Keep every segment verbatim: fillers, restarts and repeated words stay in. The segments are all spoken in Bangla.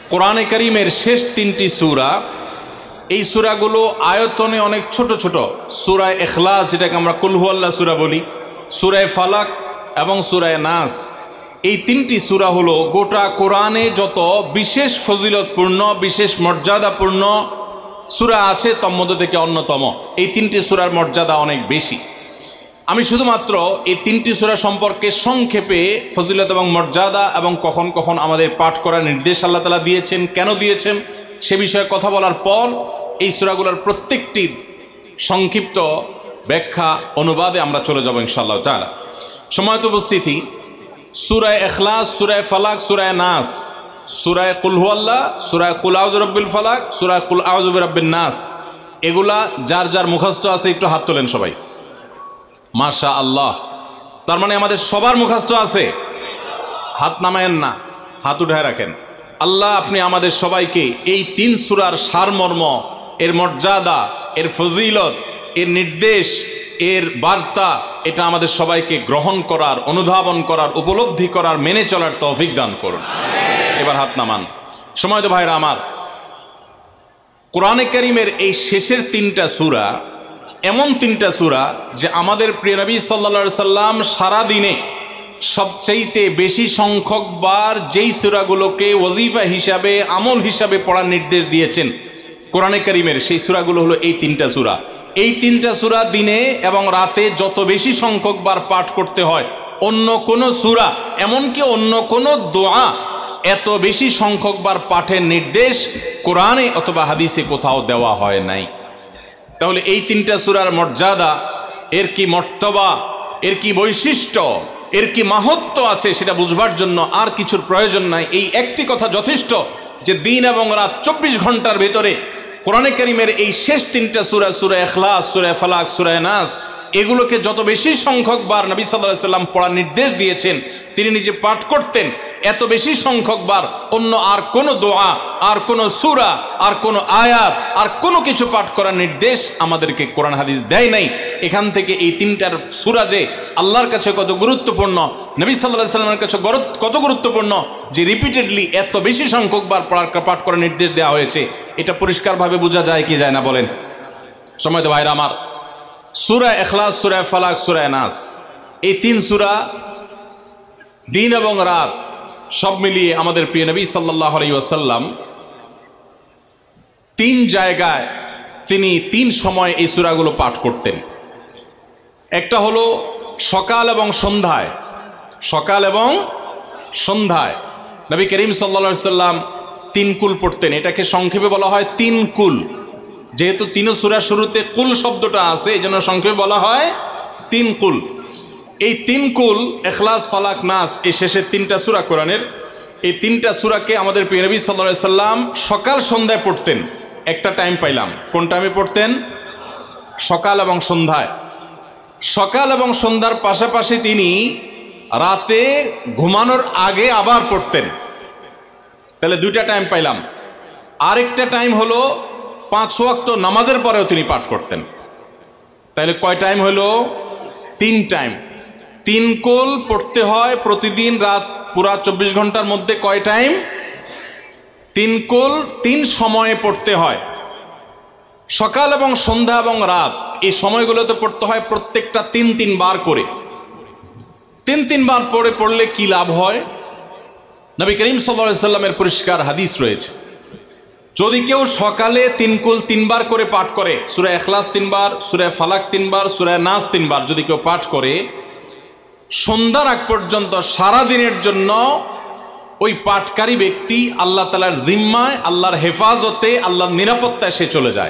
কোরআনে কারীমের শেষ তিনটি সূরা, এই সূরাগুলো আয়তনে অনেক ছোট ছোট। সূরা ইখলাস, যেটাকে আমরা কুল হুয়াল্লাহ সূরা বলি, সূরা ফালাক এবং সূরা নাস, এই তিনটি সূরা হলো গোটা কোরআনে যত বিশেষ ফজিলতপূর্ণ, বিশেষ মর্যাদাপূর্ণ সূরা আছে তন্মধ্যে থেকে অন্যতম। এই তিনটি সূরার মর্যাদা অনেক বেশি। আমি শুধুমাত্র এই তিনটি সূরা সম্পর্কে সংক্ষেপে ফজিলত এবং মর্যাদা এবং কখন কখন আমাদের পাঠ করার নির্দেশ আল্লাহ তাআলা দিয়েছেন, কেন দিয়েছেন সে বিষয়ে কথা বলার পর এই সূরাগুলোর প্রত্যেকটির সংক্ষিপ্ত ব্যাখ্যা অনুবাদে আমরা চলে যাব ইনশাআল্লাহ তাআলা। সময়ত উপস্থিতি, সূরা ইখলাস, সূরা ফালাক, সূরা নাস, সূরা কুল হুয়াল্লাহ, সূরা কুল আউযু বিরাব্বিল ফালাক, সূরা কুল আউযু বিরাব্বিন নাস, এগুলা যার যার মুখস্থ আছে একটু হাত তোলেন সবাই। মাশা আল্লাহ, তার মানে আমাদের সবার মুখস্থ আছে। হাত নামায়েন না, হাত উঠায় রাখেন। আল্লাহ আপনি আমাদের সবাইকে এই তিন সূরার সারমর্ম, এর মর্যাদা, এর ফজিলত, এর নির্দেশ, এর বার্তা, এটা আমাদের সবাইকে গ্রহণ করার, অনুধাবন করার, উপলব্ধি করার, মেনে চলার তৌফিক দান করুন। এবার হাত নামান। সময়ত ভাইরা আমার, কোরআনে কারীমের এই শেষের তিনটা সূরা এমন তিনটা সূরা যে আমাদের প্রিয় নবী সাল্লাল্লাহু আলাইহি সাল্লাম সারা দিনে সবচাইতে বেশি সংখ্যক বার যেই সূরাগুলোকে ওয়াজিফা হিসাবে, আমল হিসাবে পড়ার নির্দেশ দিয়েছেন কোরআনে কারীমের, সেই সূরাগুলো হলো এই তিনটা সূরা। এই তিনটা সূরা দিনে এবং রাতে যত বেশি সংখ্যক বার পাঠ করতে হয়, অন্য কোনো সূরা, এমনকি অন্য কোনো দোয়া এত বেশি সংখ্যক বার পাঠের নির্দেশ কোরআনে অথবা হাদিসে কোথাও দেওয়া হয় নাই। তাহলে এই তিনটা সূরার মর্যাদা, এর কি মর্তবা, এর কি বৈশিষ্ট্য, এর কি মাহাত্ম্য আছে সেটা বুঝবার জন্য আর কিছুর প্রয়োজন নাই। এই একটি কথা যথেষ্ট যে দিন এবং রাত চব্বিশ ঘন্টার ভেতরে কোরআনে কারীমের এই শেষ তিনটা সূরা, সূরা ইখলাস, সূরা ফালাক, সূরা নাস, এগুলোকে যত বেশি সংখ্যক বার নবী সাল্লাল্লাহু আলাইহি সাল্লাম পড়ার নির্দেশ দিয়েছেন, তিনি নিজে পাঠ করতেন, এত বেশি সংখ্যক বার অন্য আর কোনো দোয়া, আর কোনো সূরা, আর কোনো আয়াত, আর কোনো কিছু পাঠ করার নির্দেশ আমাদেরকে কোরআন হাদিস দেয় নাই। এখান থেকে এই তিনটার সূরা যে আল্লাহর কাছে কত গুরুত্বপূর্ণ, নবী সাল্লাল্লাহু আলাইহি সাল্লামের কাছে কত গুরুত্বপূর্ণ যে রিপিটেডলি এত বেশি সংখ্যক বার পড়ার পাঠ করার নির্দেশ দেওয়া হয়েছে, এটা পরিষ্কারভাবে বোঝা যায় কি যায় না বলেন? সময়ত ভাইরা আমার, সূরা ইখলাস, সূরা ফালাক, সূরা নাস, এই তিন সূরা দিন এবং রাত সব মিলিয়ে আমাদের প্রিয় নবী সাল্লাল্লাহু আলাইহি ওয়াসাল্লাম তিন জায়গায় তিনি তিন সময় এই সূরাগুলো পাঠ করতেন। একটা হলো সকাল এবং সন্ধ্যায়, সকাল এবং সন্ধ্যায় নবী করিম সাল্লাল্লাহু আলাইহি ওয়াসাল্লাম তিন কুল পড়তেন। এটাকে সংক্ষেপে বলা হয় তিন কুল। যেহেতু তিন সূরার শুরুতে কুল শব্দটা আছে, এই জন্য সংক্ষেপে বলা হয় তিন কুল। এই তিন কুল ইখলাস, ফালাক, নাস, এই শেষের তিনটা সূরা কোরআনের, এই তিনটা সূরাকে আমাদের প্রিয় নবী সাল্লাল্লাহু আলাইহি সাল্লাম সকাল সন্ধ্যায় পড়তেন। একটা টাইম পাইলাম, কোন টাইমে পড়তেন? সকাল এবং সন্ধ্যায়। সকাল এবং সন্ধ্যার পাশাপাশি তিনি রাতে ঘুমানোর আগে আবার পড়তেন। তাহলে দুইটা টাইম পাইলাম। আরেকটা টাইম হলো পাঁচ ওয়াক্ত নামাজের পরেও তিনি পাঠ করতেন। তাহলে কয় টাইম হলো? তিন টাইম। তিন কুল পড়তে হয় প্রতিদিন রাত পুরা চব্বিশ ঘন্টার মধ্যে। কয় টাইম? তিন কুল তিন সময়ে পড়তে হয়। সকাল এবং সন্ধ্যা এবং রাত এই সময়গুলোতে পড়তে হয় প্রত্যেকটা তিন তিন বার করে। তিন তিন বার পড়ে পড়লে কি লাভ হয়? নবী করিম সাল্লাল্লাহু আলাইহি সাল্লামের পরিষ্কার হাদিস রয়েছে, যদি কেউ সকালে তিন কুল তিনবার করে পাঠ করে, সূরা ইখলাস তিনবার, সূরা ফালাক তিনবার, সূরা নাস তিনবার যদি কেউ পাঠ করে, সন্ধ্যার আগ পর্যন্ত সারা দিনের জন্য ওই পাঠকারী ব্যক্তি আল্লাহ তাআলার জিম্মায়, আল্লাহর হেফাজতে, আল্লাহর নিরাপত্তায় সে চলে যায়।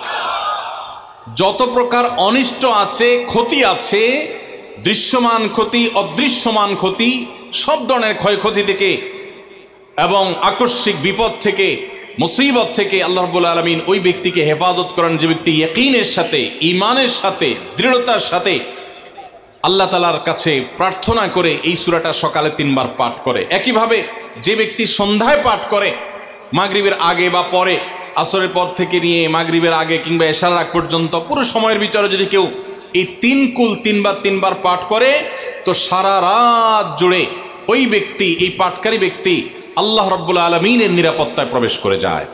যত প্রকার অনিষ্ট আছে, ক্ষতি আছে, দৃশ্যমান ক্ষতি, অদৃশ্যমান ক্ষতি, সব ধরনের ক্ষয়ক্ষতি থেকে এবং আকস্মিক বিপদ থেকে, মুসিবত থেকে আল্লাহ রাব্বুল আলামিন ওই ব্যক্তিকে হেফাজত করেন যে ব্যক্তি ইয়াকিনের সাথে, ঈমানের সাথে, দৃঢ়তার সাথে আল্লাহ তাআলার কাছে প্রার্থনা করে এই সূরাটা সকালে তিনবার পাঠ করে। একইভাবে যে ব্যক্তি সন্ধ্যায় পাঠ করে, মাগরিবের আগে বা পরে, আসরের পর থেকে নিয়ে মাগরিবের আগে কিংবা এশার আগ পর্যন্ত পুরো সময়ের ভিতরে যদি কেউ এই তিন কুল তিনবার তিনবার পাঠ করে, তো সারা রাত জুড়ে ওই ব্যক্তি, এই পাঠকারী ব্যক্তি আল্লাহ রাব্বুল আলামিনের নিরাপত্তায় প্রবেশ করে যায়।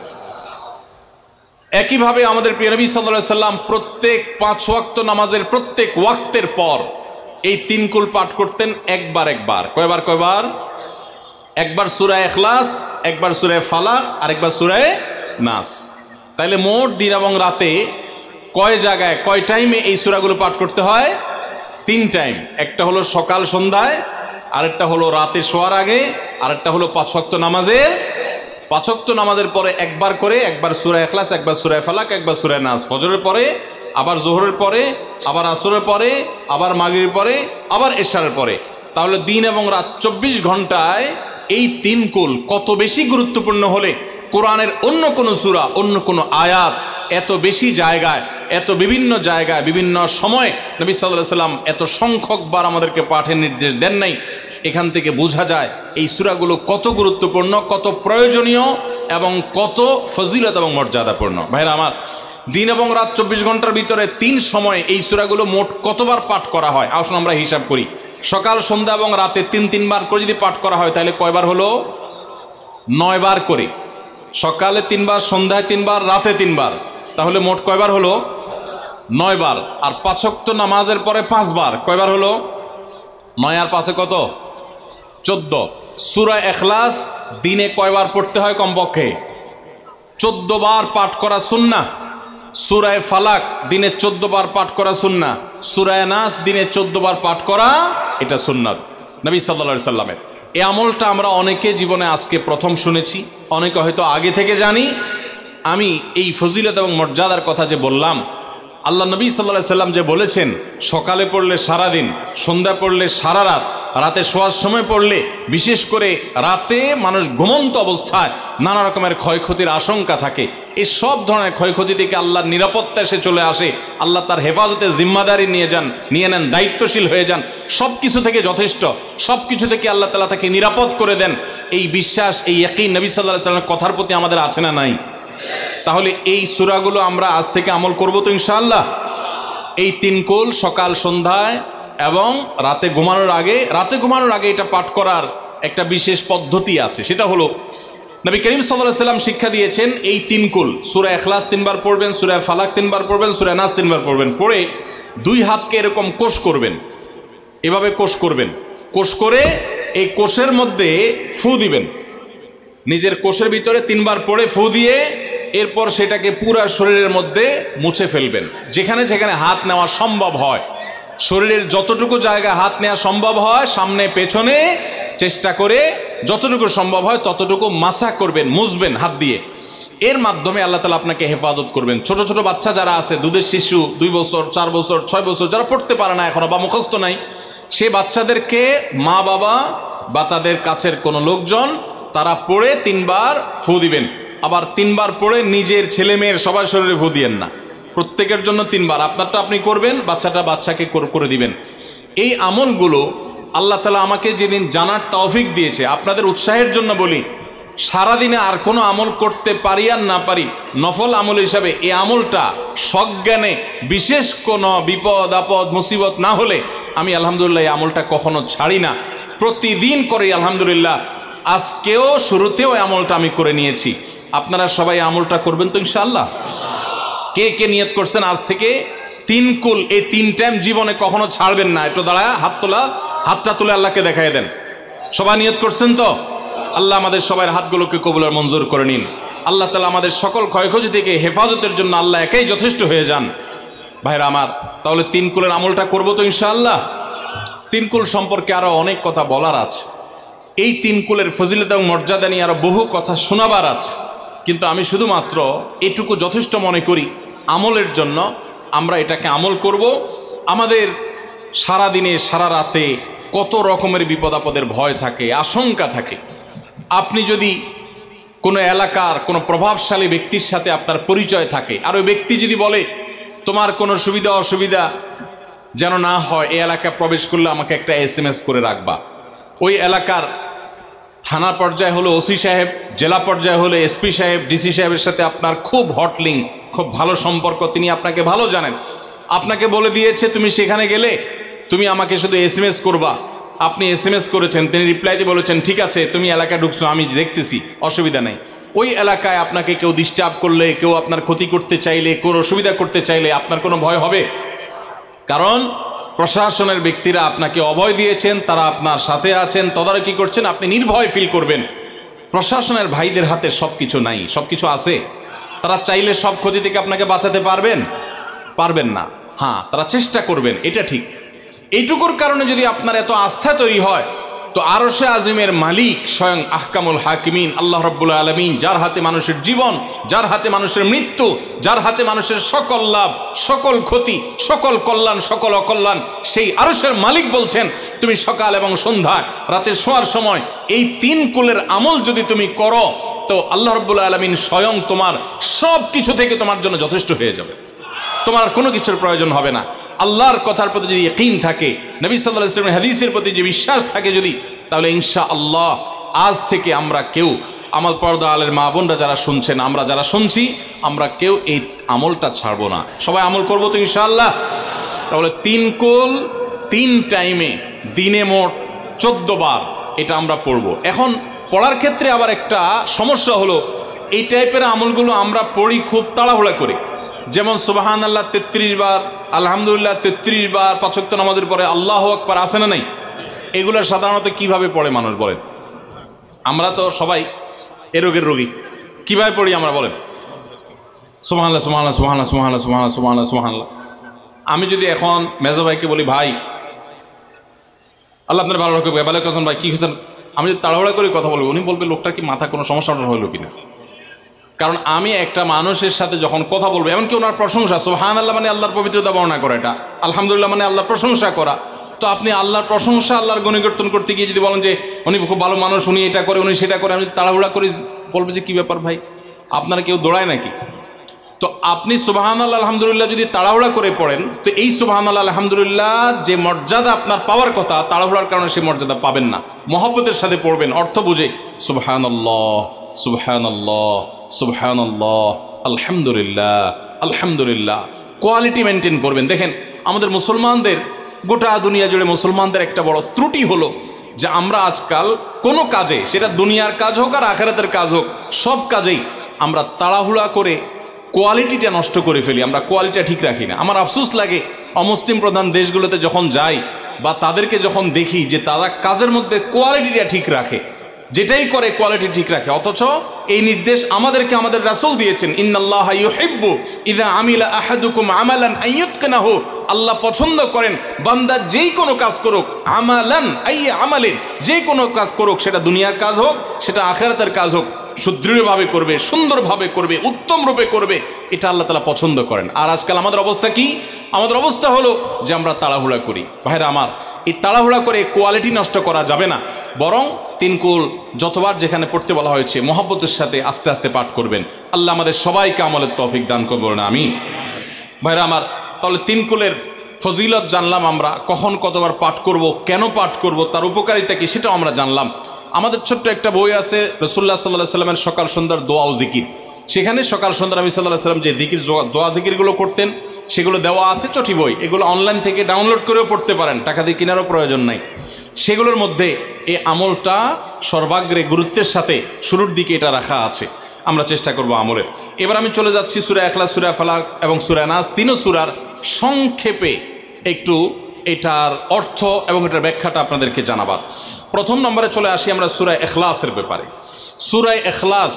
একইভাবে আমাদের প্রিয় নবী সাল্লাল্লাহু আলাইহি সাল্লাম প্রত্যেক পাঁচ ওয়াক্ত নামাজের প্রত্যেক ওয়াক্তের পর এই তিন কুল পাঠ করতেন একবার একবার। কয়বার কয়বার? একবার সূরা ইখলাস, একবার সূরা ফালাক, আর একবার সূরা নাস। তাইলে মোট দিন এবং রাতে কয় জায়গায় কয় টাইমে এই সূরাগুলো পাঠ করতে হয়? তিন টাইম। একটা হলো সকাল সন্ধ্যায়, আরেকটা হলো রাতে শোয়ার আগে, আরেকটা হলো পাঁচ ওয়াক্ত নামাজের পাঁচ ওয়াক্ত নামাজের পরে একবার করে, একবার সূরা ইখলাস, একবার সূরা ফালাক, একবার সূরা নাস। ফজরের পরে, আবার জোহরের পরে, আবার আসরের পরে, আবার মাগরিবের পরে, আবার এশারের পরে। তাহলে দিন এবং রাত চব্বিশ ঘন্টায় এই তিন কুল কত বেশি গুরুত্বপূর্ণ হলে কোরআনের অন্য কোনো সূরা, অন্য কোনো আয়াত এত বেশি জায়গায়, এত বিভিন্ন জায়গায়, বিভিন্ন সময় নবী সাল্লাল্লাহু আলাইহি সাল্লাম এত সংখ্যকবার আমাদেরকে পাঠের নির্দেশ দেন নাই। এখান থেকে বোঝা যায় এই সূরাগুলো কত গুরুত্বপূর্ণ, কত প্রয়োজনীয় এবং কত ফজিলত এবং মর্যাদাপূর্ণ। ভাইরা আমার, দিন এবং রাত চব্বিশ ঘন্টার ভিতরে তিন সময় এই সূরাগুলো মোট কতবার পাঠ করা হয়? আসুন আমরা হিসাব করি। সকাল, সন্ধ্যা এবং রাতে তিন তিনবার করে যদি পাঠ করা হয় তাহলে কয়বার হলো? নয় বার করে। সকালে তিনবার, সন্ধ্যায় তিনবার, রাতে তিনবার, তাহলে মোট কয়বার হলো? নয় বার। আর পাঁচ ওয়াক্ত নামাজের পরে পাঁচবার, কয়বার হলো? নয় আর পাঁচে কত? চোদ্দ। সূরা ইখলাস দিনে কয়বার পড়তে হয়? কমপক্ষে চোদ্দ বার পাঠ করা সুন্নাহ। সূরা ফালাক দিনে চোদ্দ বার পাঠ করা সুন্নাহ। সূরা নাস দিনে চোদ্দ বার পাঠ করা, এটা সুন্নাত নবী সাল্লাল্লাহু আলাইহি সাল্লামের। এই আমলটা আমরা অনেকে জীবনে আজকে প্রথম শুনেছি, অনেকে হয়তো আগে থেকে জানি। আমি এই ফজিলত এবং মর্যাদার কথা যে বললাম, আল্লাহ নবী সাল্লাল্লাহু আলাইহি সাল্লাম যে বলেছেন সকালে পড়লে সারাদিন, সন্ধ্যা পড়লে সারা রাত, রাতে শোয়ার সময় পড়লে, বিশেষ করে রাতে মানুষ ঘুমন্ত অবস্থায় নানা রকমের ক্ষয়ক্ষতির আশঙ্কা থাকে। এই সব ধরনের ক্ষয়ক্ষতি থেকে আল্লাহর নিরাপত্তা এসে চলে আসে। আল্লাহ তার হেফাজতের জিম্মাদারি নিয়ে যান, নিয়ে নেন, দায়িত্বশীল হয়ে যান। সব কিছু থেকে যথেষ্ট, সব কিছু থেকে আল্লাহ তাআলা তাকে নিরাপদ করে দেন। এই বিশ্বাস, এই ইয়াকিন নবী সাল্লাল্লাহু আলাইহি সাল্লামের কথার প্রতি আমাদের আছে না নাই? তাহলে এই সূরাগুলো আমরা আজ থেকে আমল করব তো ইনশাআল্লাহ। এই তিন কুল সকাল সন্ধ্যায় এবং রাতে ঘুমানোর আগে, রাতে ঘুমানোর আগে এটা পাঠ করার একটা বিশেষ পদ্ধতি আছে। সেটা হলো নবী করিম সাল্লাল্লাহু আলাইহি সাল্লাম শিক্ষা দিয়েছেন এই তিন কুল, সূরা ইখলাস তিনবার পড়বেন, সূরা ফালাক তিনবার পড়বেন, সূরা নাস তিনবার পড়বেন। পড়ে দুই হাতকে এরকম কোষ করবেন, এভাবে কোষ করবেন। কোষ করে এই কোষের মধ্যে ফু দিবেন। নিজের কোষের ভিতরে তিনবার পড়ে ফু দিয়ে এরপর সেটাকে পুরা শরীরের মধ্যে মুছে ফেলবেন। যেখানে যেখানে হাত নেওয়া সম্ভব হয়, শরীরের যতটুকু জায়গা হাত নেওয়া সম্ভব হয়, সামনে পেছনে চেষ্টা করে যতটুকু সম্ভব হয় ততটুকু মাসা করবেন, মুছবেন হাত দিয়ে। এর মাধ্যমে আল্লাহ তাআলা আপনাকে হেফাজত করবেন। ছোট ছোট বাচ্চা যারা আছে, দুধের শিশু, দুই বছর, চার বছর, ছয় বছর, যারা পড়তে পারে না এখনো বা মুখস্থ নাই, সেই বাচ্চাদেরকে মা বাবা বা তাদের কাছের কোনো লোকজন তারা পড়ে তিনবার ফু দিবেন। আবার তিনবার পড়ে নিজের ছেলে মেয়ের সবার শরীরে ফু দিয়েন না, প্রত্যেকের জন্য তিনবার। আপনারটা আপনি করবেন, বাচ্চাটা বাচ্চাকে করে দিবেন। এই আমলগুলো আল্লাহ তাআলা আমাকে যেদিন জানার তৌফিক দিয়েছে, আপনাদের উৎসাহের জন্য বলি, সারাদিনে আর কোনো আমল করতে পারি আর না পারি, নফল আমল হিসাবে এই আমলটা সজ্ঞানে, বিশেষ কোনো বিপদ আপদ মুসিবত না হলে আমি আলহামদুলিল্লাহ এই আমলটা কখনো ছাড়ি না, প্রতিদিন করি আলহামদুলিল্লাহ। আজকেও শুরুতেও এই আমলটা আমি করে নিয়েছি। আপনারা সবাই আমলটা করবেন তো ইনশাআল্লাহ? কে কে নিয়ত করছেন আজ থেকে তিন কুল এই তিন টাইম জীবনে কখনো ছাড়বেন না? একটু দাঁড়ায় হাত তোলা, হাতটা তুলে আল্লাহকে দেখাই দেন। সবাই নিয়ত করছেন তো? আল্লাহ আমাদের সবার হাতগুলোকে কবুল আর মঞ্জুর করে নিন। আল্লাহ তাআলা আমাদের সকল ক্ষয়ক্ষতি থেকে হেফাজতের জন্য আল্লাহ একাই যথেষ্ট হয়ে যান। ভাইরা আমার, তাহলে তিন কুলের আমলটা করবো তো ইনশাআল্লাহ? তিন কুল সম্পর্কে আরো অনেক কথা বলার আছে, এই তিন কুলের ফজিলত এবং মর্যাদা নিয়ে আরো বহু কথা শোনাবার আছে, কিন্তু আমি শুধুমাত্র এটুকু যথেষ্ট মনে করি আমলের জন্য। আমরা এটাকে আমল করব। আমাদের সারা দিনে সারা রাতে কত রকমের বিপদ আপদের ভয় থাকে, আশঙ্কা থাকে। আপনি যদি কোনো এলাকার কোনো প্রভাবশালী ব্যক্তির সাথে আপনার পরিচয় থাকে, আর ওই ব্যক্তি যদি বলে তোমার কোনো সুবিধা অসুবিধা যেন না হয়, এই এলাকায় প্রবেশ করলে আমাকে একটা এস এম এস করে রাখবা। ওই এলাকার থানা পর্যায়ে হলো ওসি সাহেব, জেলা পর্যায়ে হলো এসপি সাহেব, ডিসি সাহেবের সাথে আপনার খুব হট লিঙ্ক, খুব ভালো সম্পর্ক, তিনি আপনাকে ভালো জানেন। আপনাকে বলে দিয়েছে তুমি সেখানে গেলে তুমি আমাকে শুধু এস এম এস করবা, আপনি এস এম এস করেছেন, তিনি রিপ্লাই দিয়ে বলেছেন ঠিক আছে তুমি এলাকায় ঢুকছো, আমি দেখতেছি, অসুবিধা নেই। ওই এলাকায় আপনাকে কেউ ডিস্টার্ব করলে, কেউ আপনার ক্ষতি করতে চাইলে, কোনো অসুবিধা করতে চাইলে আপনার কোনো ভয় হবে? কারণ প্রশাসনের ব্যক্তিরা আপনাকে অভয় দিয়েছেন, তারা আপনার সাথে আছেন, তদারকি করছেন, আপনি নির্ভয় ফিল করবেন। প্রশাসনের ভাইদের হাতে সব কিছু নাই, সব কিছু আছে। তারা চাইলে সব ক্ষতি থেকে আপনাকে বাঁচাতে পারবেন? পারবেন না। হ্যাঁ, তারা চেষ্টা করবেন, এটা ঠিক। এইটুকুর কারণে যদি আপনার এত আস্থা তৈরি হয়, তো আরশে আজিমের মালিক স্বয়ং আহকামুল হাকিমিন আল্লাহ রাব্বুল আলামিন, যার হাতে মানুষের জীবন, যার হাতে মানুষের মৃত্যু, যার হাতে মানুষের সকল লাভ, সকল ক্ষতি, সকল কল্যাণ, সকল অকল্যাণ, সেই আরশের মালিক বলছেন তুমি সকাল এবং সন্ধ্যায় রাতে শোয়ার সময় এই তিন কুলের আমল যদি তুমি করো, তো আল্লাহ রাব্বুল আলামিন স্বয়ং তোমার সব কিছু থেকে তোমার জন্য যথেষ্ট হয়ে যাবে। তোমার কোনো কিছুর প্রয়োজন হবে না। আল্লাহর কথার প্রতি যদি ইয়াকিন থাকে, নবী সাল্লাল্লাহু আলাইহি ওয়াসাল্লামের হাদিসের প্রতি যে বিশ্বাস থাকে যদি, তাহলে ইনশাআল্লাহ আজ থেকে আমরা কেউ, আমার পর্দা আলের মা বোনরা যারা শুনছেন, আমরা যারা শুনছি, আমরা কেউ এই আমলটা ছাড়বো না। সবাই আমল করবো তো ইনশাআল্লাহ? তাহলে তিন কুল তিন টাইমে দিনে মোট চোদ্দ বার এটা আমরা পড়বো। এখন পড়ার ক্ষেত্রে আবার একটা সমস্যা হলো, এই টাইপের আমলগুলো আমরা পড়ি খুব তাড়াহুড়া করে। যেমন সুবহান আল্লাহ তেত্রিশ বার, আলহামদুলিল্লাহ তেত্রিশ বার, পাঁচ ওয়াক্ত নামাজের পরে আল্লাহু আকবার, আছে না নাই? এগুলো সাধারণত কিভাবে পড়ে মানুষ বলেন? আমরা তো সবাই এ রোগের রোগী, কিভাবে পড়ি আমরা বলেন? সুবহানাল্লাহ সুবহানাল্লাহ সুবহানাল্লাহ সুবহানাল্লাহ সুবহানাল্লাহ সুবহানাল্লাহ সুবহানাল্লাহ। আমি যদি এখন মেজো ভাইকে বলি ভাই আল্লাহ আপনার ভালো রাখবে, ভালো কাছেন ভাই, কি হয়েছেন, আমি যদি তাড়াহুড়া করে কথা বলবো, উনি বলবে লোকটার কি মাথা কোনো সমস্যা হলো কিনা। কারণ আমি একটা মানুষের সাথে যখন কথা বলবো, এমনকি ওনার প্রশংসা, সুবহানাল্লাহ মানে আল্লাহর পবিত্রতা বর্ণনা করা, এটা আলহামদুলিল্লাহ মানে আল্লাহর প্রশংসা করা। তো আপনি আল্লাহর প্রশংসা, আল্লাহর গুণকীর্তন করতে গিয়ে যদি বলেন যে উনি খুব ভালো মানুষ, উনি এটা করে, উনি সেটা করে, আমি তাড়াহুড়া করে বলবো যে কী ব্যাপার ভাই, আপনারা কেউ দৌড়ায় নাকি? তো আপনি সুবহানাল্লাহ আলহামদুলিল্লাহ যদি তাড়াহুড়া করে পড়েন, তো এই সুবহানাল্লাহ আলহামদুলিল্লাহ যে মর্যাদা আপনার পাওয়ার কথা, তাড়াহুড়ার কারণে সেই মর্যাদা পাবেন না। মহব্বতের সাথে পড়বেন, অর্থ বুঝে, সুবহানাল্লাহ সুবহানাল্লাহ সুবহানাল্লাহ আলহামদুলিল্লাহ আলহামদুলিল্লাহ। কোয়ালিটি মেনটেন করবেন। দেখেন আমাদের মুসলমানদের, গোটা দুনিয়া জুড়ে মুসলমানদের একটা বড় ত্রুটি হলো যে আমরা আজকাল কোনো কাজে, সেটা দুনিয়ার কাজ হোক আর আখিরাতের কাজ হোক, সব কাজেই আমরা তাড়াহুড়া করে কোয়ালিটিটা নষ্ট করে ফেলি, আমরা কোয়ালিটিটা ঠিক রাখি না। আমার আফসোস লাগে অমুসলিম প্রধান দেশগুলোতে যখন যাই বা তাদেরকে যখন দেখি যে তারা কাজের মধ্যে কোয়ালিটিটা ঠিক রাখে, যেটাই করে কোয়ালিটি ঠিক রাখে, অথচ এই নির্দেশ আমাদেরকে আমাদের রাসূল দিয়েছেন, ইন্নাল্লাহা ইউহিব্বু ইযা আমিলা আহাদুকুম আমালান আইয়ুতকিনাহু, আল্লাহ পছন্দ করেন বান্দা যেই কোনো কাজ করুক, আমালান আই আমালিন, যেই কোনো কাজ করুক, সেটা দুনিয়ার কাজ হোক, সেটা আখিরাতের কাজ হোক, সুদৃঢ়ভাবে করবে, সুন্দরভাবে করবে, উত্তম রূপে করবে, এটা আল্লাহ তাআলা পছন্দ করেন। আর আজকাল আমাদের অবস্থা কি? আমাদের অবস্থা হলো যে আমরা তাড়াহুড়া করি। ভাইরা আমার, এই তাড়াহুড়া করে কোয়ালিটি নষ্ট করা যাবে না, বরং তিন কুল যতবার যেখানে পড়তে বলা হয়েছে মহব্বতের সাথে আস্তে আস্তে পাঠ করবেন। আল্লাহ আমাদের সবাইকে আমলের তৌফিক দান করবেন, আমিন। ভাইরা আমার, তাহলে তিন কুলের ফজিলত জানলাম আমরা, কখন কতবার পাঠ করব, কেন পাঠ করব, তার উপকারিতা কি, সেটাও আমরা জানলাম। আমাদের ছোট্ট একটা বই আছে রাসূলুল্লাহ সাল্লাল্লাহু আলাইহি সাল্লামের সকাল সন্ধ্যার দোয়া ও জিকির, সেখানে সকাল সন্ধ্যা নবী সাল্লাল্লাহু আলাইহি সাল্লাম যে জিকির, দোয়া জিকিরগুলো করতেন সেগুলো দেওয়া আছে, চটি বই, এগুলো অনলাইন থেকে ডাউনলোড করেও পড়তে পারেন, টাকা দিয়ে কেনারও প্রয়োজন নাই। সেগুলোর মধ্যে এই আমলটা সর্বাগ্রে গুরুত্বের সাথে শুরুর দিকে এটা রাখা আছে, আমরা চেষ্টা করব আমলের। এবার আমি চলে যাচ্ছি সূরা ইখলাস, সূরা ফালাক এবং সূরা নাস, তিনও সূরার সংক্ষেপে একটু এটার অর্থ এবং এটার ব্যাখ্যাটা আপনাদেরকে জানাবার। প্রথম নম্বরে চলে আসি আমরা সূরা ইখলাসের ব্যাপারে। সূরা ইখলাস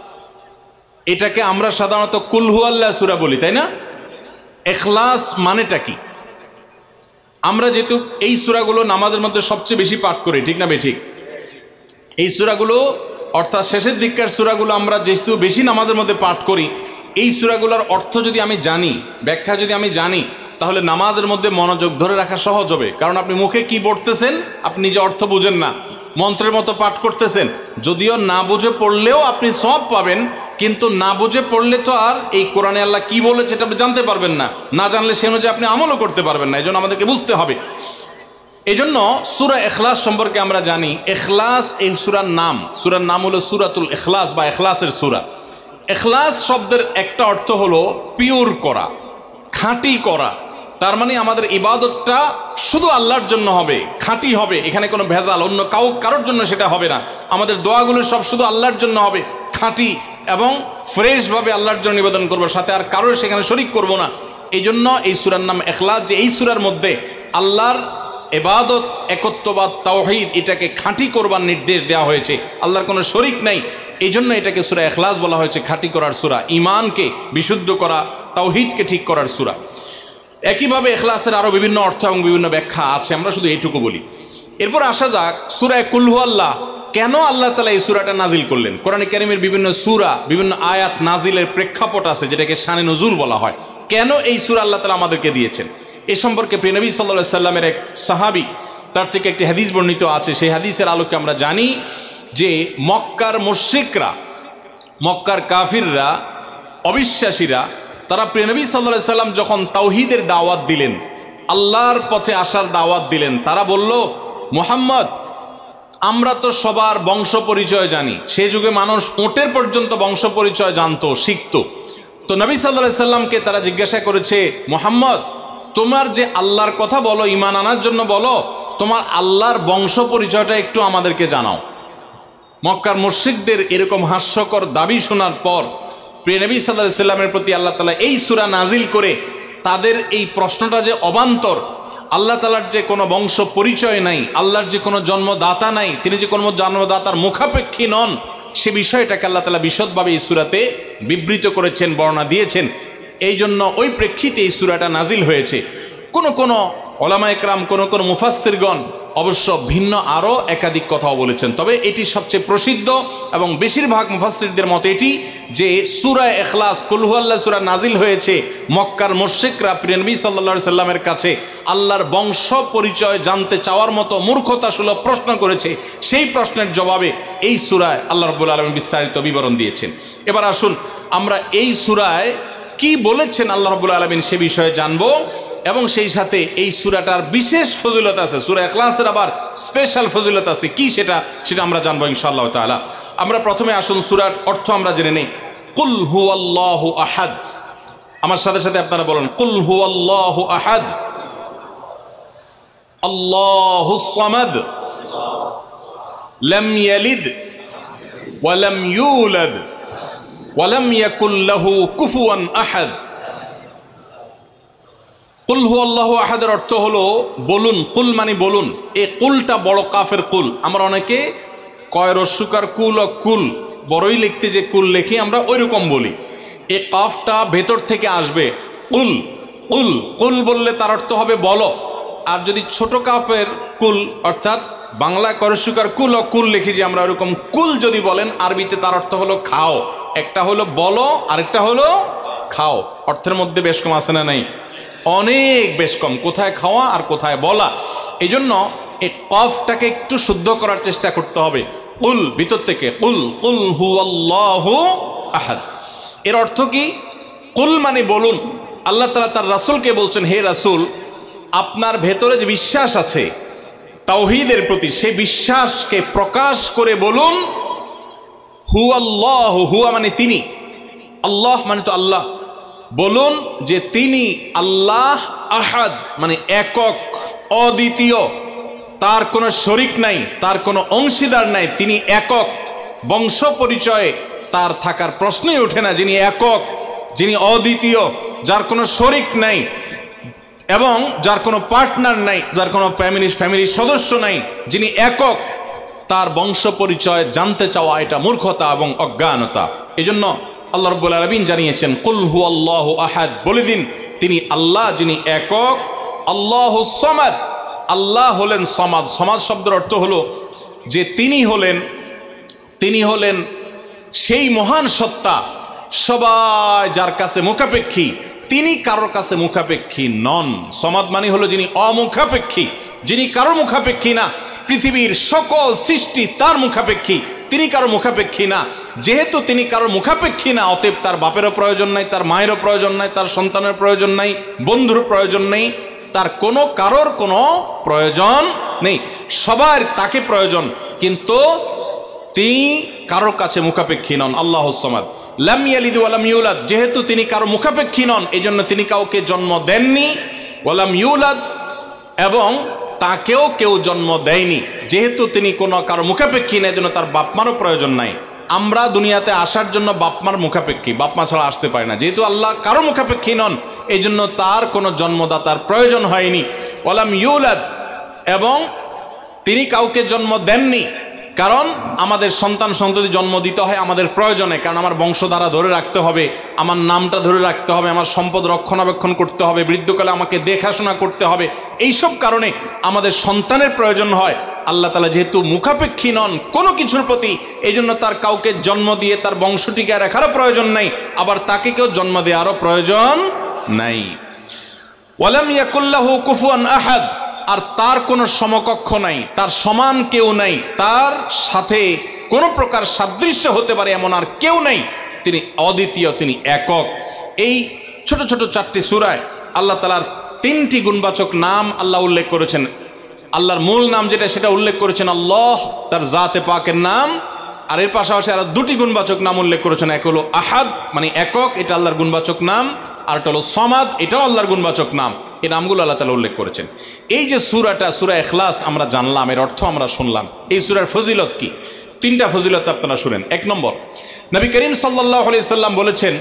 এটাকে আমরা সাধারণত কুল হুয়াল্লাহ সূরা বলি, তাই না? ইখলাস মানেটা কি? আমরা যেহেতু এই সূরাগুলো নামাজের মধ্যে সবচেয়ে বেশি পাঠ করি, ঠিক না বেঠিক? এই সূরাগুলো অর্থাৎ শেষের দিককার সূরাগুলো আমরা যেহেতু বেশি নামাজের মধ্যে পাঠ করি, এই সূরাগুলোর অর্থ যদি আমি জানি, ব্যাখ্যা যদি আমি জানি, তাহলে নামাজের মধ্যে মনোযোগ ধরে রাখা সহজ হবে। কারণ আপনি মুখে কি পড়তেছেন আপনি নিজে অর্থ বুঝেন না, মন্ত্রের মতো পাঠ করতেছেন, যদিও না বুঝে পড়লেও আপনি সওয়াব পাবেন, কিন্তু না বুঝে পড়লে তো আর এই কোরআনে আল্লাহ কি বলেছে এটা আপনি জানতে পারবেন না, না জানলে সে অনুযায়ী আপনি আমলও করতে পারবেন না। এই জন্য আমাদেরকে বুঝতে হবে। এই জন্য সূরা ইখলাস সম্পর্কে আমরা জানি, ইখলাস এই সূরার নাম, সূরার নাম হলো সূরাতুল ইখলাস বা ইখলাসের সূরা। ইখলাস শব্দের একটা অর্থ হলো পিওর করা, খাঁটি করা, তার মানে আমাদের ইবাদতটা শুধু আল্লাহর জন্য হবে, খাঁটি হবে, এখানে কোনো ভেজাল অন্য কাউ কারোর জন্য সেটা হবে না। আমাদের দোয়াগুলো সব শুধু আল্লাহর জন্য হবে, খাঁটি এবং ফ্রেশভাবে আল্লাহর জন্য নিবেদন করবো, সাথে আর কারোর সেখানে শরিক করব না। এই জন্য এই সূরার নাম ইখলাস, যে এই সূরার মধ্যে আল্লাহর ইবাদত, একত্ববাদ, তাওহীদ এটাকে খাঁটি করবার নির্দেশ দেওয়া হয়েছে। আল্লাহর কোনো শরিক নাই, এই জন্য এটাকে সূরা ইখলাস বলা হয়েছে, খাঁটি করার সূরা, ঈমানকে বিশুদ্ধ করা, তাওহীদকে ঠিক করার সূরা। একইভাবে ইখলাসের আরও বিভিন্ন অর্থ এবং বিভিন্ন ব্যাখ্যা আছে, আমরা শুধু এইটুকু বলি। এরপর আসা যাক সূরা কুল হুয়াল্লাহ। কেন আল্লাহ তাআলা এই সূরাটা নাজিল করলেন? কোরআনে কারীমের বিভিন্ন সূরা, বিভিন্ন আয়াত নাজিলের প্রেক্ষাপট আছে, যেটাকে শানে নুজুল বলা হয়। কেন এই সূরা আল্লাহ তাআলা আমাদেরকে দিয়েছেন, এ সম্পর্কে প্রিয় নবী সাল্লাল্লাহু আলাইহি সাল্লামের এক সাহাবী, তার থেকে একটি হাদিস বর্ণিত আছে। সেই হাদিসের আলোকে আমরা জানি যে মক্কার মুশরিকরা, মক্কার কাফিররা, অবিশ্বাসীরা, তারা প্রিয় নবী সাল্লাল্লাহু আলাইহি সাল্লাম যখন তাওহীদের দাওয়াত দিলেন, আল্লাহর পথে আসার দাওয়াত দিলেন, তারা বলল, মুহাম্মদ, আমরা তো সবার বংশ পরিচয় জানি। সে যুগে মানুষ ওটের পর্যন্ত বংশ পরিচয় জানতো, শিখত। তো নবী সাল্লাল্লাহু আলাইহি সাল্লামকে তারা জিজ্ঞাসা করেছে, মুহাম্মদ, তোমার যে আল্লাহর কথা বলো, ঈমান আনার জন্য বলো, তোমার আল্লাহর বংশ পরিচয়টা একটু আমাদেরকে জানাও। মক্কার মুশরিকদের এরকম হাস্যকর দাবি শোনার পর প্রিয় নবী সাল্লাল্লাহু আলাইহি সাল্লামের প্রতি আল্লাহ তাআলা এই সূরা নাজিল করে তাদের এই প্রশ্নটা যে অবান্তর, আল্লাহ তাআলার যে কোনো বংশ পরিচয় নাই, আল্লাহর যে কোনো জন্মদাতা নাই, তিনি যে কোনো জন্মদাতার মুখাপেক্ষী নন, সে বিষয়টাকে আল্লাহ তাআলা বিশদভাবে এই সূরাতে বিবৃত করেছেন, বর্ণনা দিয়েছেন। এই জন্য ওই প্রেক্ষিতে এই সূরাটা নাজিল হয়েছে। কোনো কোনো ওলামা একরাম, কোনো কোনো মুফাসসিরগণ অবশ্য ভিন্ন আরও একাধিক কথাও বলেছেন, তবে এটি সবচেয়ে প্রসিদ্ধ এবং বেশিরভাগ মুফাসসিরদের মতে এটি যে সূরা ইখলাস, কুল হুয়াল্লাহ সূরা নাজিল হয়েছে মক্কার মুশরিকরা প্রিয় নবী সাল্লাল্লাহু আলাইহি সাল্লামের কাছে আল্লাহর বংশ পরিচয় জানতে চাওয়ার মতো মূর্খতাসুলভ প্রশ্ন করেছে, সেই প্রশ্নের জবাবে এই সূরায় আল্লাহ রাব্বুল আলামিন বিস্তারিত বিবরণ দিয়েছেন। এবার আসুন আমরা এই সূরায় কি বলেছেন আল্লাহ রাব্বুল আলামিন সে বিষয়ে জানবো, এবং সেই সাথে এই সূরাটার বিশেষ ফজিলত আছে, সূরা ইখলাসের আবার স্পেশাল ফজিলত আছে, কি সেটা সেটা আমরা জানবো ইনশাআল্লাহ তাআলা। আমরা প্রথমে আসুন সূরার অর্থ আমরা জেনে নেই। কুল হুয়াল্লাহু আহাদ, আমার সাথে সাথে আপনারা বলুন, কুল হুয়াল্লাহু আহাদ, আল্লাহুস সামাদ, লাম ইয়ালিদ ওয়া লাম ইউলাদ ওয়া লাম ইয়াকুল লাহু কুফুয়ান আহাদ। কুল হুয়াল্লাহু আহাদের অর্থ হলো বলুন, কুল মানে বলুন। এই কুলটা বড় কাফের কুল, আমরা অনেকে কয় রস্যকার কুল ও কুল, বড়ই লিখতে যে কুল লেখি আমরা ওই রকম বলি। এই কাফটা ভেতর থেকে আসবে, কুল কুল কুল বললে তার অর্থ হবে বলো। আর যদি ছোট কাফের কুল অর্থাৎ বাংলা করস্যকার কুল ও কুল লিখি যে আমরা ওরকম কুল যদি বলেন, আরবিতে তার অর্থ হলো খাও। একটা হলো বলো, আরেকটা হলো খাও। অর্থের মধ্যে বেশ কম আছে না নাই? অনেক বেশ কম, কোথায় খাওয়া আর কোথায় বলা। এই জন্য এই কফটাকে একটু শুদ্ধ করার চেষ্টা করতে হবে, কুল ভিতর থেকে, কুল কুল হুয়াল্লাহু আহাদ। এর অর্থ কি? কুল মানে বলুন। আল্লাহ তাআলা তার রাসূলকে বলছেন, হে রাসূল, আপনার ভেতরে যে বিশ্বাস আছে তাওহীদের প্রতি, সেই বিশ্বাসকে প্রকাশ করে বলুন, হুয়াল্লাহু, হুয়া মানে তিনি, আল্লাহ মানে তো আল্লাহ, বলুন যে তিনি আল্লাহ, আহাদ মানে একক, অদ্বিতীয়, তার কোনো শরিক নাই, তার কোনো অংশীদার নাই, তিনি একক। বংশ পরিচয়ে তার থাকার প্রশ্নই ওঠে না। যিনি একক, যিনি অদ্বিতীয়, যার কোনো শরিক নাই এবং যার কোনো পার্টনার নাই, যার কোনো ফ্যামিলি ফ্যামিলির সদস্য নাই, যিনি একক, তার বংশ পরিচয় জানতে চাওয়া এটা মূর্খতা এবং অজ্ঞানতা। এই জন্য আল্লাহ রাব্বুল আলামিন জানিয়েছেন, কুল হুয়াল্লাহু আহাদ, বলে দিন তিনি আল্লাহ, যিনি একক, আল্লাহুস সামাদ, আল্লাহ হলেন সমাদ। সমাদ শব্দের অর্থ হলো যে তিনি হলেন তিনি হলেন সেই মহান সত্তা, সবাই যার কাছে মুখাপেক্ষী, তিনি কারোর কাছে মুখাপেক্ষী নন। সমাদ মানে হলো যিনি অমুখাপেক্ষী, যিনি কারোর মুখাপেক্ষী না। পৃথিবীর সকল সৃষ্টি তার মুখাপেক্ষী, তিনি কারো মুখাপেক্ষী না। যেহেতু তিনি কারো মুখাপেক্ষী না, অতএব তার বাপেরও প্রয়োজন নাই, তার মায়েরও প্রয়োজন নাই, তার সন্তানের প্রয়োজন নাই, বন্ধুর প্রয়োজন নেই, তার কোনো কারোর কোনো প্রয়োজন নেই। সবার তাকে প্রয়োজন, কিন্তু তিনি কারোর কাছে মুখাপেক্ষী নন। আল্লাহুস সামাদ, লাম ইয়ালিদ ওয়া লাম ইউলাদ, যেহেতু তিনি কারো মুখাপেক্ষী নন, এই জন্য তিনি কাউকে জন্ম দেননি ওয়ালাম ইউলাদ, এবং তাকেও কেউ জন্ম দেয়নি। যেহেতু তিনি কোনো কারো মুখাপেক্ষী নেই, জন্য তার বাপমারও প্রয়োজন নাই। আমরা দুনিয়াতে আসার জন্য বাপমার মুখাপেক্ষী, বাপমা ছাড়া আসতে পারে না। যেহেতু আল্লাহ কারো মুখাপেক্ষী নন, এই জন্য তার কোনো জন্মদাতার প্রয়োজন হয়নি। ওয়ালাম ইউলাদ, এবং তিনি কাউকে জন্ম দেননি। কারণ আমাদের সন্তান সন্ততি জন্ম দিতে হয় আমাদের প্রয়োজনে, কারণ আমার বংশধারা ধরে রাখতে হবে, আমার নামটা ধরে রাখতে হবে, আমার সম্পদ রক্ষণাবেক্ষণ করতে হবে, বৃদ্ধকালে আমাকে দেখাশোনা করতে হবে। এইসব কারণে আমাদের সন্তানের প্রয়োজন হয়। আল্লাহ তাআলা যেহেতু মুখাপেক্ষী নন কোনো কিছুর প্রতি, এই জন্য তার কাউকে জন্ম দিয়ে তার বংশটিকে রাখারও প্রয়োজন নাই, আবার তাকে কেউ জন্ম দেওয়ারও প্রয়োজন নাই। ওয়ালাম ইয়াকুল্লাহু কুফুয়ান আহাদ, আর তার কোনো সমকক্ষ নাই, তার সমান কেউ নাই, তার সাথে কোনো প্রকার সাদৃশ্য হতে পারে এমন আর কেউ নাই। তিনি অদ্বিতীয়, তিনি একক। এই ছোট ছোট চারটি সূরায় আল্লাহ তাআলার তিনটি গুণবাচক নাম আল্লাহ উল্লেখ করেছেন। আল্লাহর মূল নাম যেটা সেটা উল্লেখ করেছেন আল্লাহ, তার জাতে পাকের নাম, আর এর পাশাপাশি আরো দুটি গুণবাচক নাম উল্লেখ করেছেন। এক হলো আহাদ মানে একক, এটা আল্লাহর গুণবাচক নাম, আর একটা হলো সমাদ, এটাও আল্লাহর গুণবাচক নাম। এই নামগুলো আল্লাহ তাআলা উল্লেখ করেছেন। এই যে সূরাটা, সূরা ইখলাস আমরা জানলাম, এর অর্থ আমরা শুনলাম। এই সূরার ফজিলত কি? তিনটা ফজিলত আপনারা শুনেন। এক নম্বর, নবী করিম সাল্লাল্লাহু আলাইহি সাল্লাম বলেছেন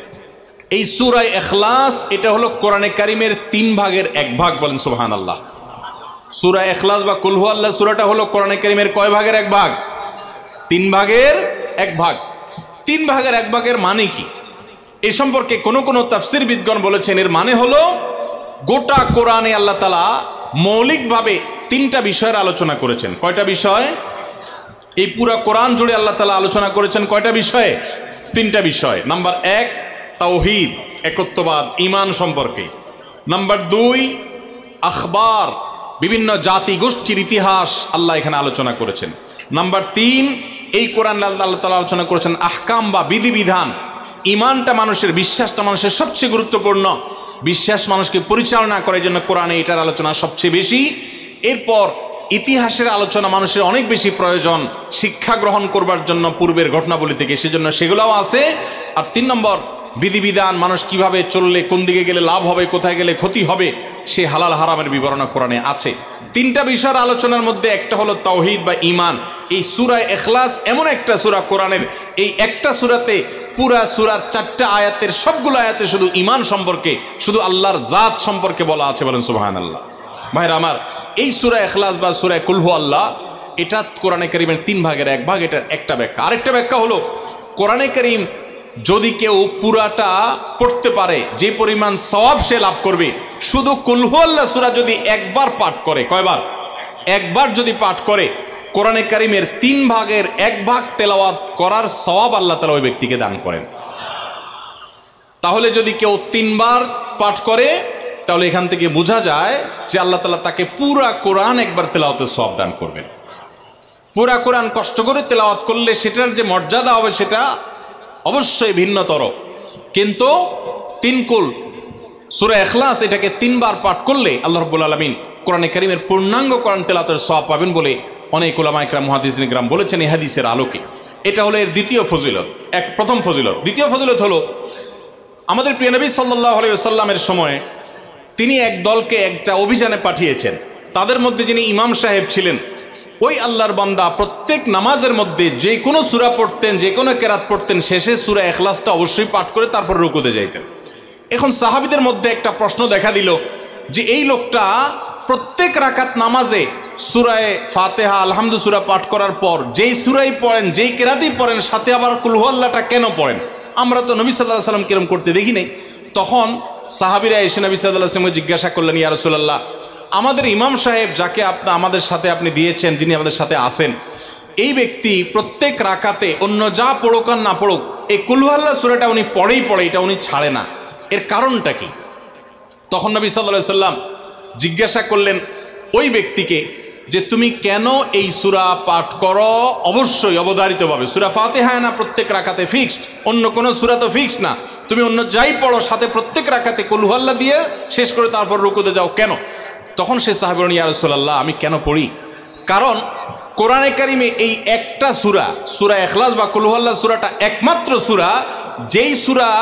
এই সূরা ইখলাস এটা হলো কোরআনে কারিমের তিন ভাগের এক ভাগ। বলেন সুবহানাল্লাহ। সূরা ইখলাস বা কুল হুয়াল্লাহ সূরাটা হলো কোরআনে কারিমের কয় ভাগের এক ভাগ? তিন ভাগের এক ভাগ। তিন ভাগের এক ভাগের মানে কি? এ সম্পর্কে কোন কোন তাফসীরবিদগণ বলেছেন এর মানে হলো গোটা কোরআনে আল্লাহ তাআলা মৌলিকভাবে তিনটা বিষয়ের আলোচনা করেছেন। কয়টা বিষয়? এই পুরো কোরআন জুড়ে আল্লাহ তাআলা আলোচনা করেছেন কয়টা বিষয়ে? তিনটা বিষয়। নাম্বার এক, তাওহীদ, একত্ববাদ, ঈমান সম্পর্কে। নাম্বার দুই, আখবার, বিভিন্ন জাতি গোষ্ঠীর ইতিহাস আল্লাহ এখানে আলোচনা করেছেন। নাম্বার তিন, এই কোরআন আল্লাহ তাআলা আলোচনা করেছেন আহকাম বা বিধিবিধান। ঈমানটা মানুষের, বিশ্বাসটা মানুষের সবচেয়ে গুরুত্বপূর্ণ। বিশ্বাস মানুষকে পরিচালনা করে, জন্য কোরআনে এটার আলোচনা সবচেয়ে বেশি। এরপর ইতিহাসের আলোচনা মানুষের অনেক বেশি প্রয়োজন শিক্ষা গ্রহণ করবার জন্য পূর্বের ঘটনাবলী থেকে, সেজন্য সেগুলোও আছে। আর তিন নম্বর, বিধিবিধান, মানুষ কিভাবে চললে কোন দিকে গেলে লাভ হবে, কোথায় গেলে ক্ষতি হবে, সে হালাল হারামের বিবরণ কোরআনে আছে। তিনটা বিষয়ের আলোচনার মধ্যে একটা হলো তাওহীদ বা ঈমান। এই সূরা ইখলাস এমন একটা সূরা কোরআনের, এই একটা সূরাতে পুরা সূরার চারটা আয়াতের সবগুলো আয়াতে শুধু ঈমান সম্পর্কে, শুধু আল্লাহর জাত সম্পর্কে বলা আছে। বলেন সুবহানাল্লাহ। ভাইরা আমার, এই সূরা ইখলাস বা সূরা কুল হুয়াল্লাহ এটা কোরআনে কারীমের তিন ভাগের এক ভাগ। এটার একটা ব্যাখ্যা। আরেকটা ব্যাখ্যা হলো কোরআনে কারীম যদি কেউ পুরাটা পড়তে পারে, যে পরিমাণ সওয়াব সে লাভ করবে। শুধু কুল হুয়াল্লাহ সূরা যদি একবার পাঠ করে, কয়বার? একবার যদি পাঠ করে, কোরআনে কারীমের তিন ভাগের এক ভাগ তেলাওয়াত করার সওয়াব আল্লাহ তাআলা ওই ব্যক্তিকে দান করেন। তাহলে যদি কেউ তিনবার পাঠ করে, তাহলে এখান থেকে বোঝা যায় যে আল্লাহ তাআলা তাকে পুরা কোরআন একবার তেলাওয়াতের সওয়াব দান করবেন। পুরা কোরআন কষ্ট করে তেলাওয়াত করলে সেটার যে মর্যাদা হবে সেটা অবশ্যই ভিন্নতর। কিন্তু তিন কুল সূরা ইখলাস এটাকে তিনবার পাঠ করলে আল্লাহ রাব্বুল আলামিন কোরআনে কারীমের পূর্ণাঙ্গ কোরআন তেলাওয়াতের সওয়াব পাবেন বলে অনেক উলামা ইকরাম, মুহাদ্দিসিন ইকরাম বলেছেন এই হাদিসের আলোকে। এটা হলো এর দ্বিতীয় ফজিলত। এক প্রথম ফজিলত। দ্বিতীয় ফজিলত হলো আমাদের প্রিয় নবী সাল্লাল্লাহু আলাইহি ওয়াসাল্লামের সময় তিনি এক দলকে একটা অভিযানে পাঠিয়েছেন। তাদের মধ্যে যিনি ইমাম সাহেব ছিলেন, ওই আল্লাহর বান্দা প্রত্যেক নামাজের মধ্যে যে কোনো সূরা পড়তেন, যে কোনো কেরাত পড়তেন, শেষে সূরা ইখলাসটা অবশ্যই পাঠ করে তারপর রুকুতে যাইতেন। এখন সাহাবীদের মধ্যে একটা প্রশ্ন দেখা দিল যে এই লোকটা প্রত্যেক রাকাত নামাজে সূরায়ে ফাতিহা, আলহামদু সূরা পাঠ করার পর যেই সূরাই পড়েন, যেই কেরাতই পড়েন, সাথে আবার কুল হুয়াল্লাহটা কেন পড়েন? আমরা তো নবী সাল্লাল্লাহু আলাইহি ওয়াসাল্লাম কিরম করতে দেখি নাই। তখন সাহাবীরা এসে নবী সাল্লাল্লাহু আলাইহি ওয়াসাল্লামকে জিজ্ঞাসা করলেন, ইয়া রাসূলুল্লাহ, আমাদের ইমাম সাহেব যাকে আপনি আমাদের সাথে আপনি দিয়েছেন, যিনি আমাদের সাথে আসেন, এই ব্যক্তি প্রত্যেক রাকাতে অন্য যা পড়ুক আর না পড়ুক এই কুল হুয়াল্লাহ সূরাটা উনি পড়েই পড়ে, এটা উনি ছাড়ে না, এর কারণটা কি? তখন নবী সাল্লাল্লাহু আলাইহি ওয়াসাল্লাম জিজ্ঞাসা করলেন ওই ব্যক্তিকে যে তুমি কেন এই সূরা পাঠ করো? অবশ্যই অবধারিতভাবে সূরা ফাতিহা না প্রত্যেক রাকাতে ফিক্সড, অন্য কোনো সূরা তো ফিক্সড না, তুমি অন্য যাই পড়ো সাথে প্রত্যেক রাকাতে কুল হুয়াল্লাহ দিয়ে শেষ করে তারপর রুকুতে যাও কেন? তখন সে সাহাবী বলেন, ইয়া রাসূলুল্লাহ, আমি কেন পড়ি? কারণ কোরআনে কারিমে এই একটা সূরা, সূরা ইখলাস বা কুল হুয়াল্লাহ সূরাটা একমাত্র সূরা যেই সূরার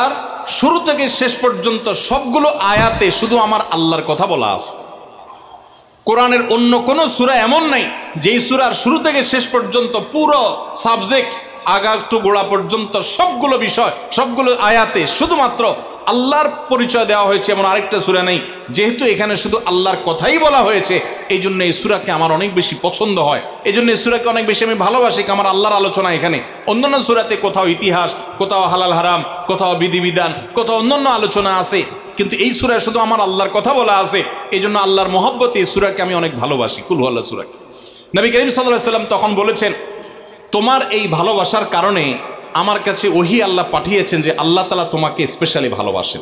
শুরু থেকে শেষ পর্যন্ত সবগুলো আয়াতে শুধু আমার আল্লাহর কথা বলা আছে। কোরআনের অন্য কোনো সূরা এমন নাই যেই সূরার শুরু থেকে শেষ পর্যন্ত পুরো সাবজেক্ট আগা টু গোড়া পর্যন্ত সবগুলো বিষয় সবগুলো আয়াতে শুধুমাত্র আল্লাহর পরিচয় দেওয়া হয়েছে এমন আরেকটা সূরা নেই। যেহেতু এখানে শুধু আল্লাহর কথাই বলা হয়েছে, এই জন্য এই সূরাকে আমার অনেক বেশি পছন্দ হয়, এই জন্য এই সূরাকে অনেক বেশি আমি ভালোবাসি। আমার আল্লাহর আলোচনা এখানে। অন্যান্য সূরাতে কোথাও ইতিহাস, কোথাও হালাল হারাম, কোথাও বিধিবিধান, কোথাও অন্যান্য আলোচনা আছে, কিন্তু এই সূরায় শুধু আমার আল্লাহর কথা বলা আছে। এই জন্য আল্লাহর মহব্বতে এই সূরাকে আমি অনেক ভালোবাসি, কুল হু আল্লাহ সূরাকে। নবী করিম সাল্লাল্লাহু আলাইহি ওয়াসাল্লাম তখন বলেছেন, তোমার এই ভালোবাসার কারণে আমার কাছে ওহী আল্লাহ পাঠিয়েছেন যে আল্লাহ তাআলা তোমাকে স্পেশালি ভালোবাসেন।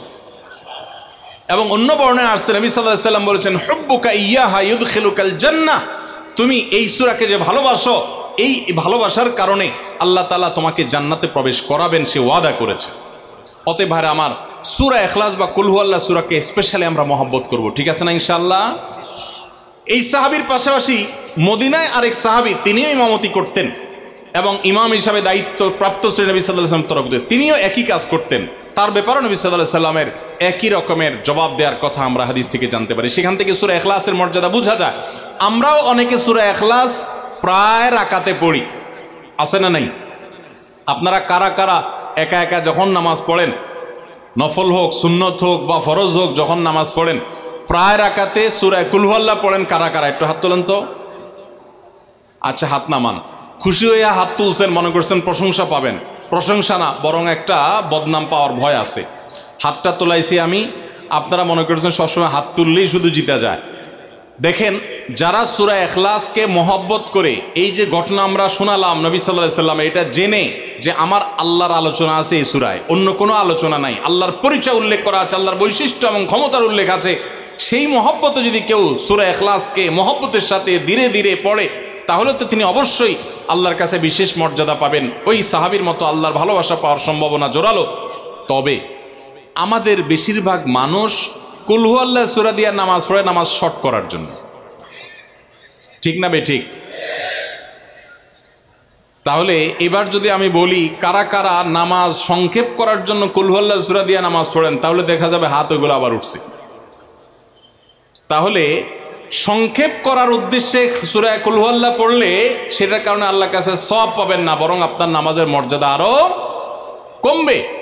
এবং অন্য বর্ণনায় আসছে নবী সাল্লাল্লাহু আলাইহি ওয়াসাল্লাম বলেছেন, হুব্বুকা ইয়াহা ইউদখিলুকাল জান্নাহ, তুমি এই সূরাকে যে ভালোবাসো, এই ভালোবাসার কারণে আল্লাহ তাআলা তোমাকে জান্নাতে প্রবেশ করাবেন, সে ওয়াদা করেছে। অতএব ভাইরা আমার, সূরা ইখলাস বা কুল হু আল্লাহ সূরাকে স্পেশালি আমরা মহব্বত করব, ঠিক আছে না ইনশাআল্লাহ? এই সাহাবীর পাশাপাশি মদিনায় আরেক সাহাবী, তিনিও ইমামতি করতেন এবং ইমাম হিসাবে দায়িত্ব প্রাপ্ত ছিলেন নবী সাল্লাল্লাহু আলাইহি ওয়াসাল্লাম তরফ থেকে, তিনিও একই কাজ করতেন। তার ব্যাপারে নবী সাল্লাল্লাহু আলাইহি ওয়াসাল্লামের একই রকমের জবাব দেওয়ার কথা আমরা হাদিস থেকে জানতে পারি। সেখান থেকে সূরা ইখলাসের মর্যাদা বোঝা যায়। আমরাও অনেকে সূরা ইখলাস প্রায় রাকাতে পড়ি, আছে না নাই? আপনারা কারা কারা একা একা যখন নামাজ পড়েন, নফল হোক, সুন্নত হোক বা ফরজ হোক, যখন নামাজ পড়েন প্রায় রাকাতে সূরা কুল হু আল্লাহ পড়েন? কারা কারা একটু হাত তোলেন তো। আচ্ছা, হাত নামান। খুশি হইয়া হাত তুলছেন, মনে করছেন প্রশংসা পাবেন। প্রশংসা না, বরং একটা বদনাম পাওয়ার ভয় আছে। হাতটা তোলাইছি আমি, আপনারা মনে করছেন সবসময় হাত তুললেই শুধু জিতা যায়। দেখেন, যারা সূরা ইখলাসকে মহব্বত করে, এই যে ঘটনা আমরা শোনালাম নবী সাল্লাল্লাহু আলাইহি ওয়াসাল্লাম, এটা জেনে যে আমার আল্লাহর আলোচনা আছে এই সূরায়, অন্য কোনো আলোচনা নাই, আল্লাহর পরিচয় উল্লেখ করা আছে, আল্লাহর বৈশিষ্ট্য এবং ক্ষমতার উল্লেখ আছে, সেই মহব্বতে যদি কেউ সূরা ইখলাসকে মহব্বতের সাথে ধীরে ধীরে পড়ে, তাহলে তো তিনি অবশ্যই আল্লাহর কাছে বিশেষ মর্যাদা পাবেন। ওই সাহাবীর মতো আল্লাহর ভালোবাসা পাওয়ার সম্ভাবনা জোরালো। তবে আমাদের বেশিরভাগ মানুষ কুল হু আল্লাহ সূরা দিয়ে নামাজ পড়ে নামাজ শর্ট করার জন্য, ঠিক না বে ঠিক? তাহলে এবার যদি আমি বলি কারা কারা নামাজ সংক্ষেপ করার জন্য কুল হু আল্লাহ সূরা দিয়ে নামাজ পড়েন, তাহলে দেখা যাবে হাত ওইগুলো আবার উঠছে। তাহলে সংক্ষেপ করার উদ্দেশ্যে সূরা কুল হু আল্লাহ পড়লে সেটার কারণে আল্লাহর কাছে সওয়াব পাবেন না, বরং আপনার নামাজের মর্যাদা আরো কমবে।